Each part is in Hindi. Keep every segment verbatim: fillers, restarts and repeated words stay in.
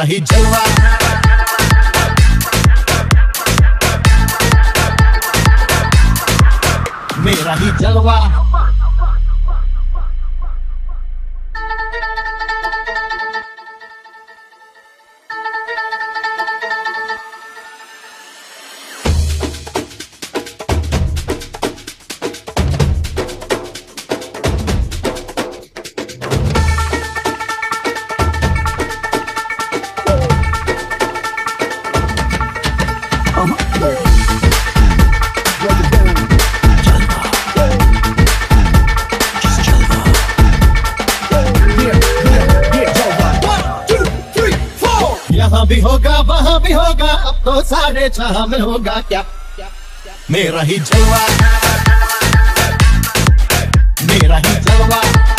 मेरा ही जलवा, मेरा ही जलवा। यहाँ भी होगा वहाँ भी होगा, अब तो सारे जहां में होगा क्या, मेरा ही जलवा, मेरा ही जलवा।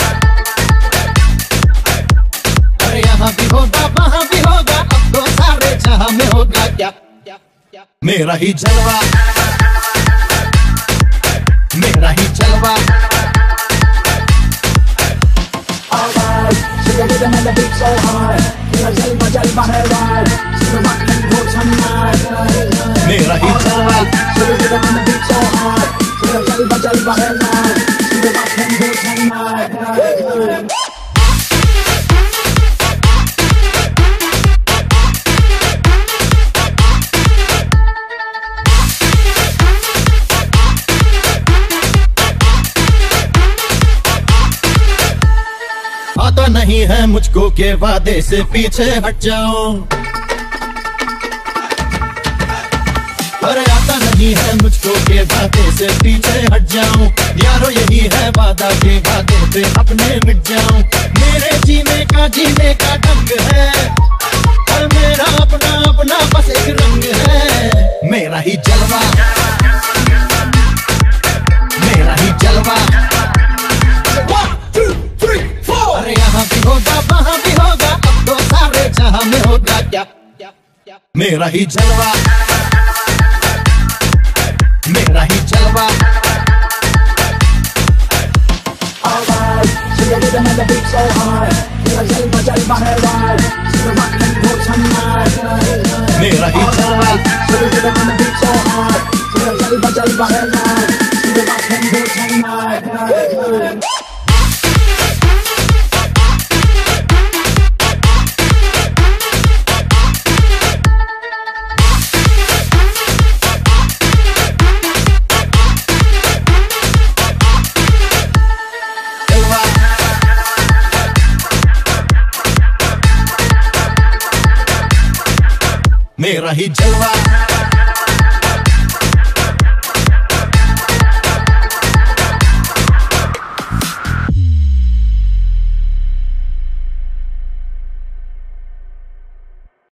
अरे यहाँ भी होगा वहाँ भी होगा, अब तो सारे जहां में होगा क्या, मेरा ही जलवा, मेरा ही जलवा। जलवा जलवा है वार, मेरा ही जलवा, जलवा जलवा है वार। आता नहीं है मुझको के वादे से पीछे हट जाऊं, अरे आता नहीं है मुझको के वादे से पीछे हट जाऊं। यारो यही है वादा के वादे पे अपने मिट जाऊं। मेरे जीने का जीने का ढंग है, और मेरा अपना अपना बस एक रंग है, मेरा ही जलवा, मेरा ही जलवा। अरे यहाँ भी होगा वहाँ भी होगा, अब तो सारे जहां में होगा क्या, मेरा ही जलवा, मेरा ही जलवा। जलवा जलवा है वार, मेरा ही जलवा, जलवा जलवा है वार। मेरा ही जलवा।